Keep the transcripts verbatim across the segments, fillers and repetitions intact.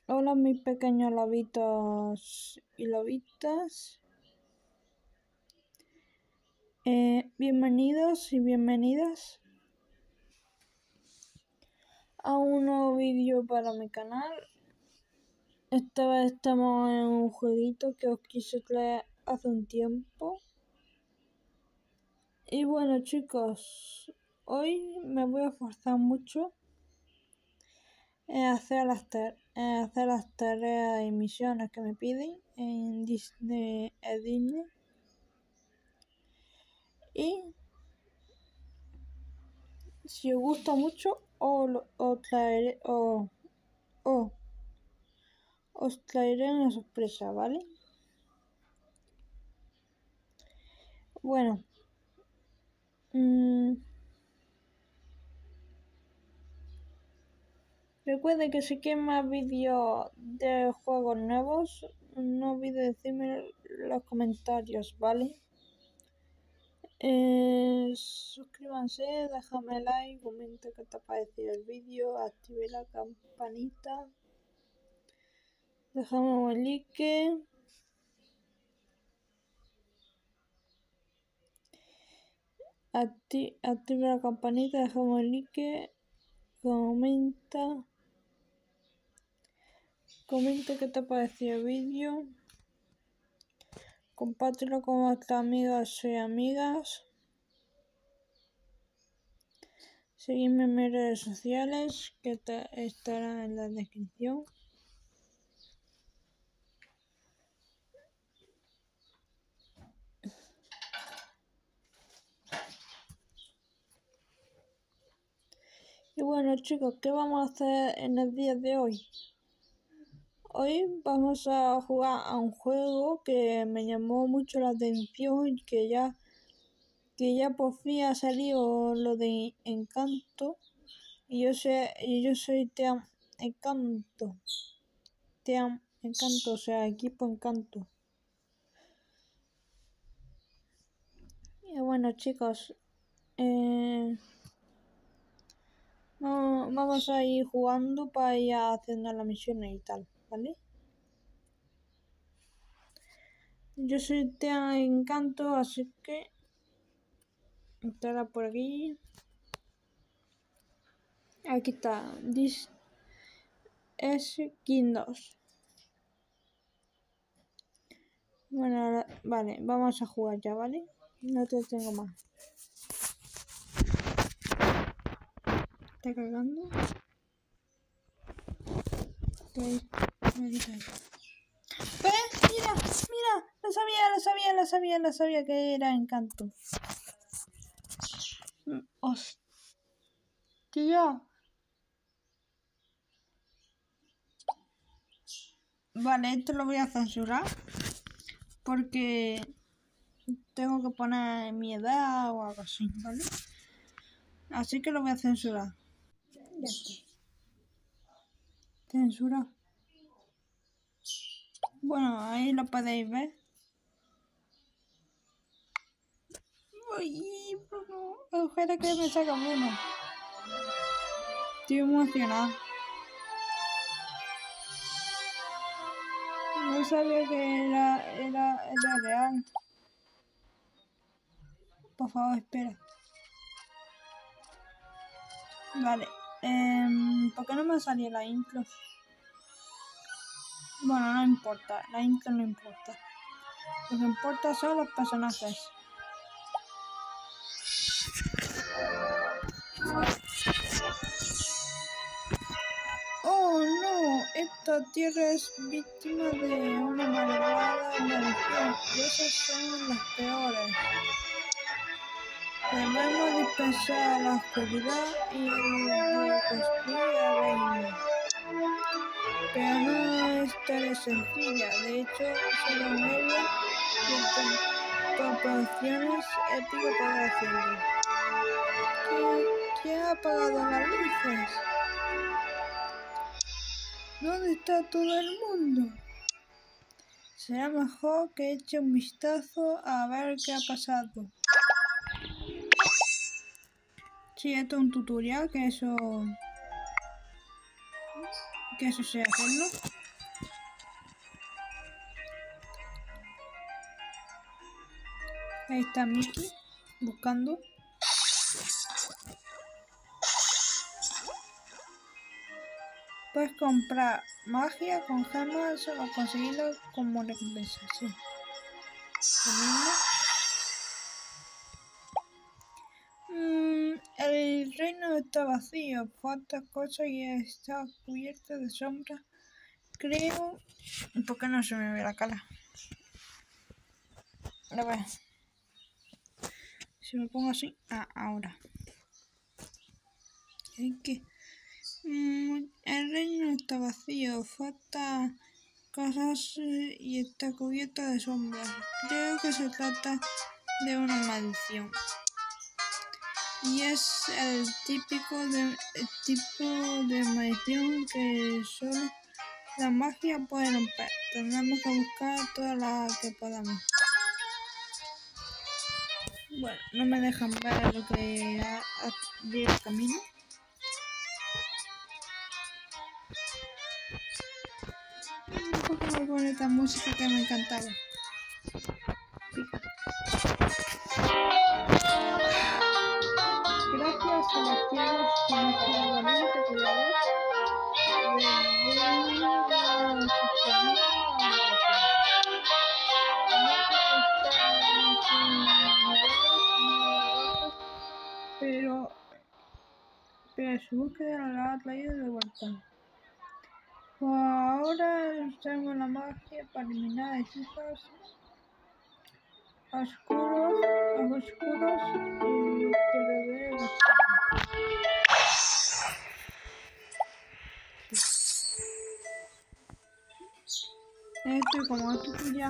Hola mis pequeños lobitos y lobitas, eh, bienvenidos y bienvenidas a un nuevo vídeo para mi canal. Esta vez estamos en un jueguito que os quise traer hace un tiempo. Y bueno chicos, hoy me voy a esforzar mucho en hacer las, en hacer las tareas y misiones que me piden en Disney, en Disney. Y si os gusta mucho, os, os traeré, os, os, os traeré una sorpresa, ¿vale? Bueno, mmm, recuerden que si quieren más vídeos de juegos nuevos, no olviden decirme en los comentarios, ¿vale? Eh, suscríbanse, déjame like, comenta qué te ha parecido el vídeo, active la campanita, déjame un like. Acti activa la campanita, déjame un like, comenta, comenta qué te ha parecido el vídeo, compártelo con vuestras amigas y amigas, seguidme en mis redes sociales que te estarán en la descripción. Y bueno chicos, ¿qué vamos a hacer en el día de hoy? Hoy vamos a jugar a un juego que me llamó mucho la atención y que ya, que ya por fin ha salido lo de Encanto. Y yo sé, y yo soy Team Encanto. Team Encanto, o sea, equipo Encanto. Y bueno chicos, eh, no, vamos a ir jugando para ir haciendo las misiones y tal, ¿vale? Yo soy Team Encanto, así que estará por aquí. Aquí está, This es King dos. Bueno, ahora, vale, vamos a jugar ya, ¿vale? No te tengo más. ¿Está cargando? ¿Ves? Mira, mira, lo sabía, lo sabía, lo sabía, lo sabía que era Encanto. Hostia. Vale, esto lo voy a censurar porque tengo que poner mi edad o algo así, ¿vale? Así que lo voy a censurar. Ya está. Censura. Bueno, ahí lo podéis ver. Uy, ojalá que me saca uno. Estoy emocionada. No sabía que era, era, era real. Por favor, espera. Vale. Eh, ¿Por qué no me salió la intro? Bueno, no importa. La intro no importa. Lo que importa son los personajes. Oh no, esta tierra es víctima de una malvada maldición y esas son las peores. Debemos dispersar la oscuridad y reconstruir el reino. Pero no es tarea sencilla, de hecho solo un héroe de proporciones épicas para hacerlo. ¿Quién ha apagado las luces? ¿Dónde está todo el mundo? Será mejor que eche un vistazo a ver qué ha pasado. Sí, esto es un tutorial, que eso... que eso sé hacerlo. Ahí está Mickey buscando. Puedes comprar magia con gemas o conseguirlo como recompensa. Sí. Mm, el reino está vacío, falta cosas y está cubierto de sombras. Creo... ¿Por qué no se me ve la cara? A ver. Si me pongo así... Ah, ahora. Es que... Mm, el reino está vacío, falta cosas y está cubierto de sombras. Creo que se trata de una maldición. Y es el típico de, el tipo de maldición que solo la magia puede romper. Tendremos que buscar todas las que podamos. Bueno, no me dejan ver lo que lleva el camino. Un poco muy bonita música que me encantaba. Pica. Gracias a los cielos que nos queda valiente cuidado. Pero, pero su búsqueda la ha traído de vuelta. Pues ahora usamos la magia para eliminar hechizos oscuros, oscuros y que revelen los Esto y como esto ya.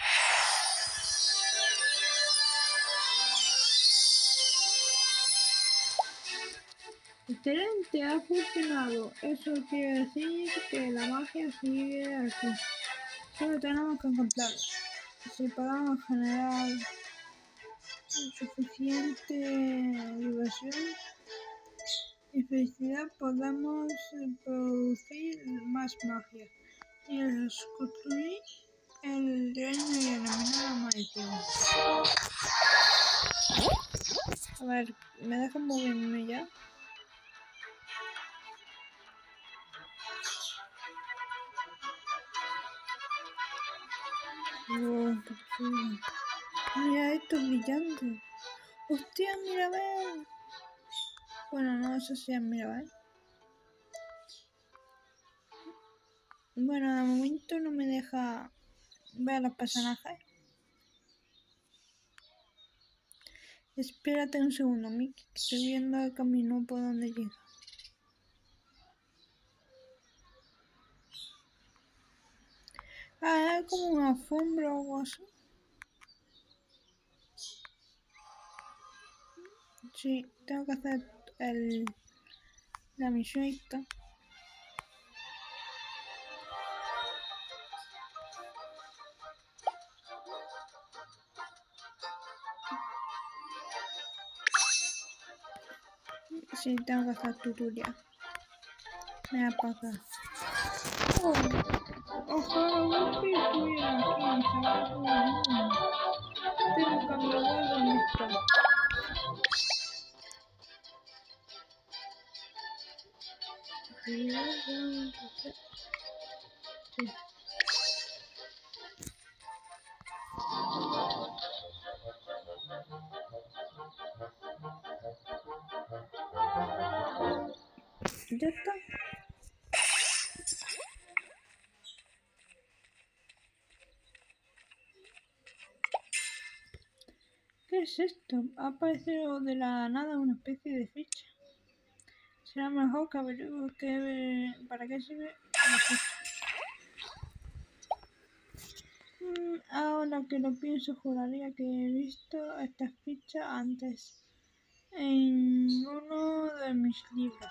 Excelente, ha funcionado. Eso quiere decir que la magia sigue aquí. Solo tenemos que encontrarla. Si podamos generar suficiente diversión y felicidad, podemos producir más magia y construir el reino y eliminar la maldición. A ver, ¿me dejan moverme ya? Oh, qué chulo. Mira esto brillante. Hostia, mira, ver. Bueno, no, eso sí es Mirabel. Bueno, de momento no me deja ver a los personajes. Espérate un segundo, Mickey, que estoy viendo el camino por donde llega. Ah, es como una alfombra o algo así. Sí, tengo que hacer el, la misión esta. Sí, tengo que hacer tutorial. Mira para acá. Oh, ojalá Buffy estuviera aquí, sabrá todo el mundo. Tengo que averiguar dónde está. Sí. Ya está. ¿Qué es esto? Ha aparecido de la nada una especie de ficha. Será mejor que averiguo que, para qué sirve la ficha. Mm, ahora que lo pienso, juraría que he visto esta ficha antes en uno de mis libros.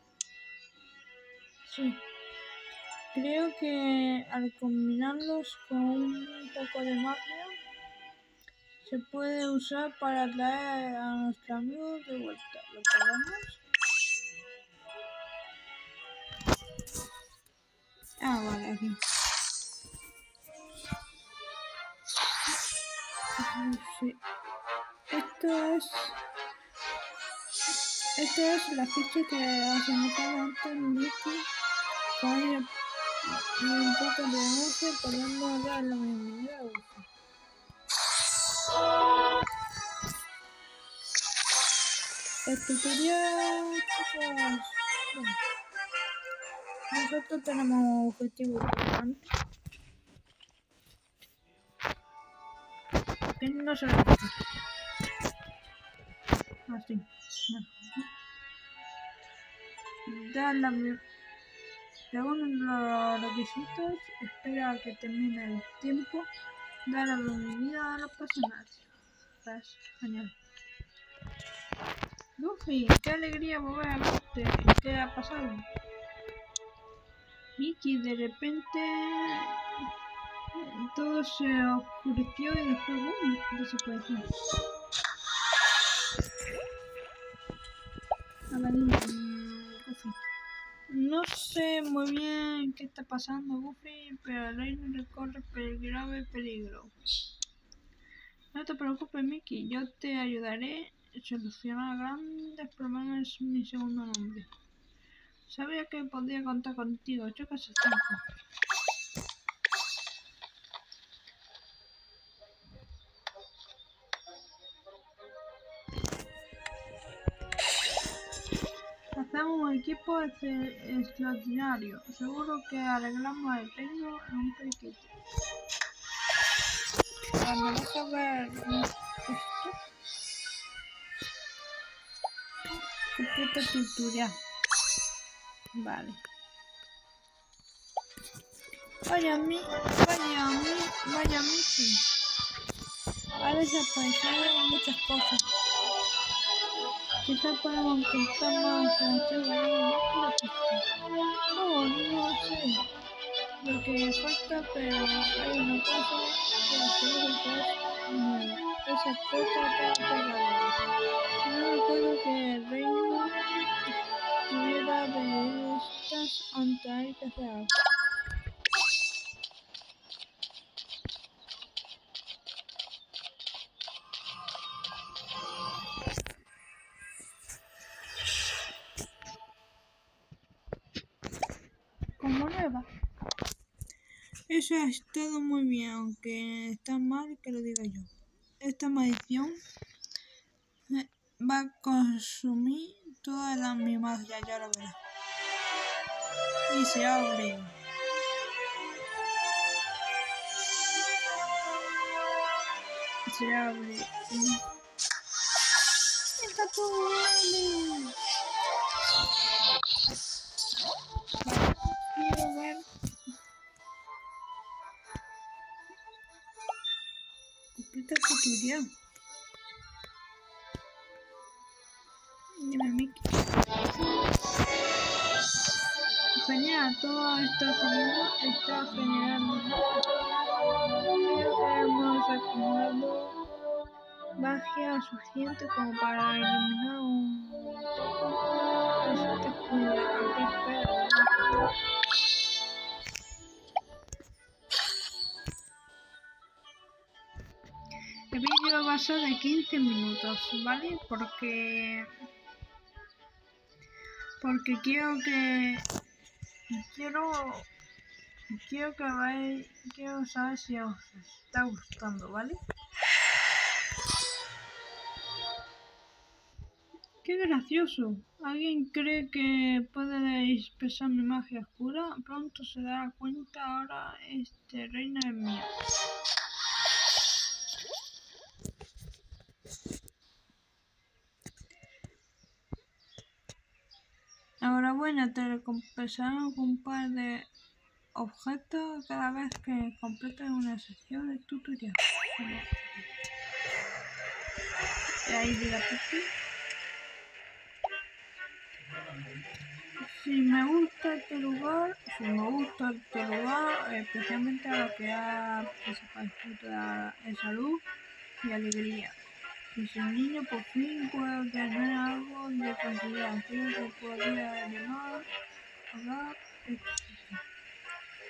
Sí. Creo que al combinarlos con un poco de magia se puede usar para traer a nuestro amigo de vuelta. ¿Lo probamos? Ah, vale, aquí. Sí. Esto es... Esto es la ficha que has anotado antes, Mickey. Con ella y un poco de emoción podemos dar la bienvenida a Goofy. El tutorial, chicos. Bueno, nosotros tenemos objetivos importantes. Que no se lo escucha. Así. Dar la Según los requisitos, espera a que termine el tiempo. Da la bienvenida a los personajes. Pues, genial. Goofy, qué alegría volver a verte. ¿Qué ha pasado? Mickey, de repente todo se oscureció y después boom, desapareció. Aladdin, Goofy. No sé muy bien qué está pasando, Goofy, pero el reino le corre grave peligro. No te preocupes, Mickey, yo te ayudaré a solucionar grandes problemas. Es mi segundo nombre. Sabía que podía contar contigo. Chocas el tiempo. Hacemos un equipo extraordinario. Seguro que arreglamos el reino en un periquete. Cuando vas a ver esto, completa tutorial. Vale. Vaya mi, vaya mi, vaya Mickey. Ha desaparecido muchas cosas. Quizás podemos encontrar más información de la pista. No, no sé lo que falta, pero hay una cosa que seguro que es nueva. Esa puerta de terror. No recuerdo que el reino tuviera de estas antes. Hay que hacer algo. Como nueva. Eso ha estado muy bien, aunque está mal que lo diga yo. Esta maldición va a consumir toda la mi magia, ya lo verás. Y se abre. Se abre. Está todo grande. Quiero ver. Completa tutorial. Dime, Mickey. Genial, todo esto conmigo está generando. Creo que hemos acumulado magia suficiente como para eliminar un poco esta oscuridad. Aquí espera. El vídeo va a ser de quince minutos, ¿vale? Porque porque quiero que quiero quiero que veáis, quiero saber si os está gustando, ¿vale? ¡Qué gracioso! ¿Alguien cree que puede expresar mi magia oscura? Pronto se dará cuenta. Ahora este reino es mío. Enhorabuena, te recompensarán con un par de objetos cada vez que completes una sesión de tutorial. Y ahí diga Pipi. Si me gusta este lugar, si me gusta este lugar, especialmente a lo que ha desaparecido de salud y alegría. Y si un niño por fin puede tener algo de tranquilidad, creo que podría llamar, hablar, etcétera.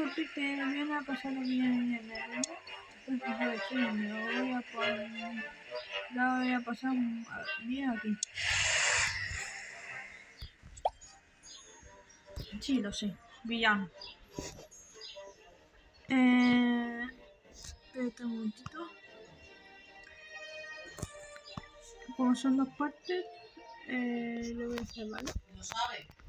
parte que viene a pasarlo bien en el mundo. Entonces, sí, me lo voy a poner, la voy a pasar bien aquí. Sí, lo sé, villano. Eh, espérate un momentito. Como son dos partes, eh, lo voy a hacer, ¿vale? ¿Lo sabes?